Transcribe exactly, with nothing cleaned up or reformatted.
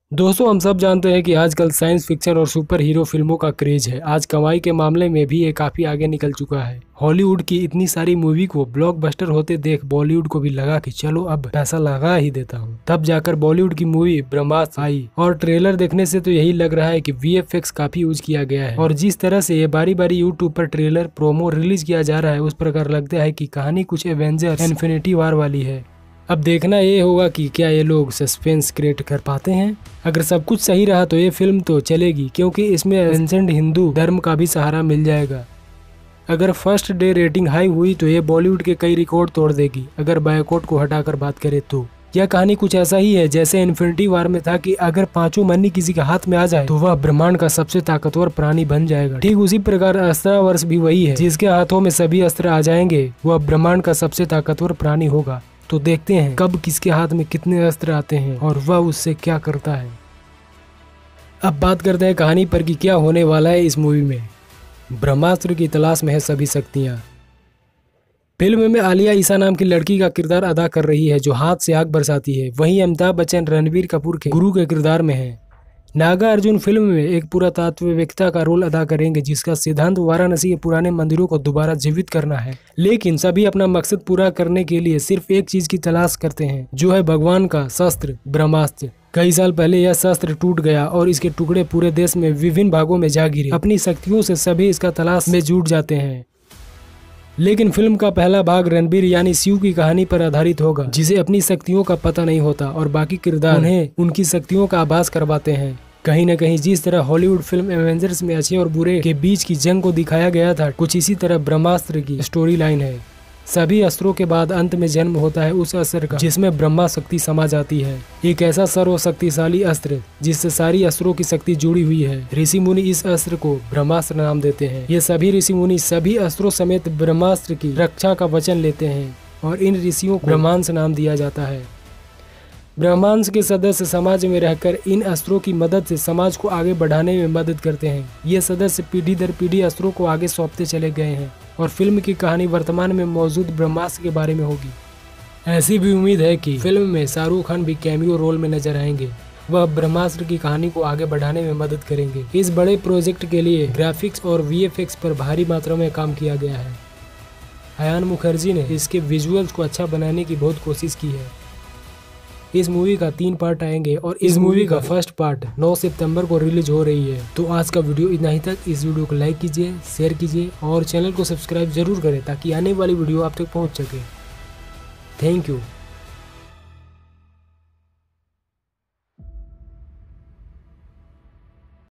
दोस्तों, हम सब जानते हैं कि आजकल साइंस फिक्शन और सुपर हीरो फिल्मों का क्रेज है। आज कमाई के मामले में भी ये काफी आगे निकल चुका है। हॉलीवुड की इतनी सारी मूवी को ब्लॉकबस्टर होते देख बॉलीवुड को भी लगा कि चलो अब पैसा लगा ही देता हूँ। तब जाकर बॉलीवुड की मूवी ब्रह्मास्त्र आई और ट्रेलर देखने से तो यही लग रहा है कि वी एफ एक्स काफी यूज किया गया है। और जिस तरह से ये बारी बारी यूट्यूब पर ट्रेलर प्रोमो रिलीज किया जा रहा है, उस प्रकार लगता है कि कहानी कुछ एवेंजर्स इन्फिनिटी वॉर वाली है। अब देखना ये होगा कि क्या ये लोग सस्पेंस क्रिएट कर पाते हैं। अगर सब कुछ सही रहा तो ये फिल्म तो चलेगी, क्योंकि इसमें एंसेंट हिंदू धर्म का भी सहारा मिल जाएगा। अगर फर्स्ट डे रेटिंग हाई हुई तो ये बॉलीवुड के कई रिकॉर्ड तोड़ देगी। अगर बायकॉट को हटाकर बात करें तो यह कहानी कुछ ऐसा ही है जैसे इन्फिनिटी वॉर में था कि अगर पांचों मन्नी किसी के हाथ में आ जाए तो वह ब्रह्मांड का सबसे ताकतवर प्राणी बन जाएगा। ठीक उसी प्रकार अस्त्रावर्ष भी वही है, जिसके हाथों में सभी अस्त्र आ जाएंगे वह ब्रह्मांड का सबसे ताकतवर प्राणी होगा। तो देखते हैं कब किसके हाथ में कितने अस्त्र आते हैं और वह उससे क्या करता है। अब बात करते हैं कहानी पर कि क्या होने वाला है इस मूवी में। ब्रह्मास्त्र की तलाश में है सभी शक्तियां। फिल्म में आलिया ईसा नाम की लड़की का किरदार अदा कर रही है, जो हाथ से आग बरसाती है। वहीं अमिताभ बच्चन रणबीर कपूर के गुरु के किरदार में है। नागा अर्जुन फिल्म में एक पुरातत्ववेत्ता का रोल अदा करेंगे, जिसका सिद्धांत वाराणसी के पुराने मंदिरों को दोबारा जीवित करना है। लेकिन सभी अपना मकसद पूरा करने के लिए सिर्फ एक चीज की तलाश करते हैं, जो है भगवान का शस्त्र ब्रह्मास्त्र। कई साल पहले यह शस्त्र टूट गया और इसके टुकड़े पूरे देश में विभिन्न भागों में जा गिरे। अपनी शक्तियों से सभी इसका तलाश में जुट जाते हैं। लेकिन फिल्म का पहला भाग रणबीर यानी शिव की कहानी पर आधारित होगा, जिसे अपनी शक्तियों का पता नहीं होता और बाकी किरदार उन्हें उनकी शक्तियों का आभास करवाते हैं। कहीं न कहीं जिस तरह हॉलीवुड फिल्म एवेंजर्स में अच्छे और बुरे के बीच की जंग को दिखाया गया था, कुछ इसी तरह ब्रह्मास्त्र की स्टोरी लाइन है। सभी अस्त्रों के बाद अंत में जन्म होता है उस अस्त्र का जिसमें ब्रह्मा शक्ति समा जाती है। एक ऐसा सर्वशक्तिशाली अस्त्र जिससे सारी अस्त्रों की शक्ति जुड़ी हुई है। ऋषि मुनि इस अस्त्र को ब्रह्मास्त्र नाम देते हैं। ये सभी ऋषि मुनि सभी अस्त्रों समेत ब्रह्मास्त्र की रक्षा का वचन लेते हैं और इन ऋषियों को ब्रह्मांश नाम दिया जाता है। ब्रह्मांश के सदस्य समाज में रहकर इन अस्त्रों की मदद से समाज को आगे बढ़ाने में मदद करते हैं। ये सदस्य पीढ़ी दर पीढ़ी अस्त्रों को आगे सौंपते चले गए हैं और फिल्म की कहानी वर्तमान में मौजूद ब्रह्मास्त्र के बारे में होगी। ऐसी भी उम्मीद है कि फिल्म में शाहरुख खान भी कैमियो रोल में नजर आएंगे। वह ब्रह्मास्त्र की कहानी को आगे बढ़ाने में मदद करेंगे। इस बड़े प्रोजेक्ट के लिए ग्राफिक्स और वी एफ एक्स पर भारी मात्रा में काम किया गया है। अयान मुखर्जी ने इसके विजुअल्स को अच्छा बनाने की बहुत कोशिश की है। इस मूवी का तीन पार्ट आएंगे और इस मूवी का फर्स्ट पार्ट नौ सितंबर को रिलीज हो रही है। तो आज का वीडियो इतना ही तक। इस वीडियो को लाइक कीजिए, शेयर कीजिए और चैनल को सब्सक्राइब जरूर करें ताकि आने वाली वीडियो आप तक पहुंच सके। Thank you.